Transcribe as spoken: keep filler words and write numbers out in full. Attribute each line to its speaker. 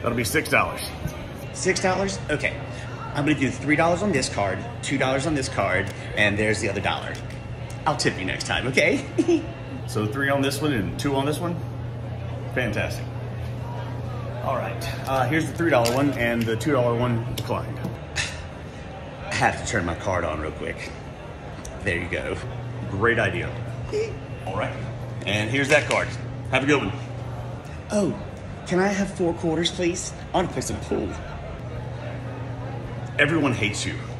Speaker 1: That'll be six dollars.
Speaker 2: Six dollars? Okay. I'm gonna do three dollars on this card, two dollars on this card, and there's the other dollar. I'll tip you next time, okay?
Speaker 1: So three on this one and two on this one? Fantastic. All right, uh, here's the three dollar one, and the two dollar one declined.
Speaker 2: I have to turn my card on real quick. There you go.
Speaker 1: Great idea. All right, and here's that card. Have a good one.
Speaker 2: Oh, can I have four quarters, please? I want to play some pool.
Speaker 1: Everyone hates you.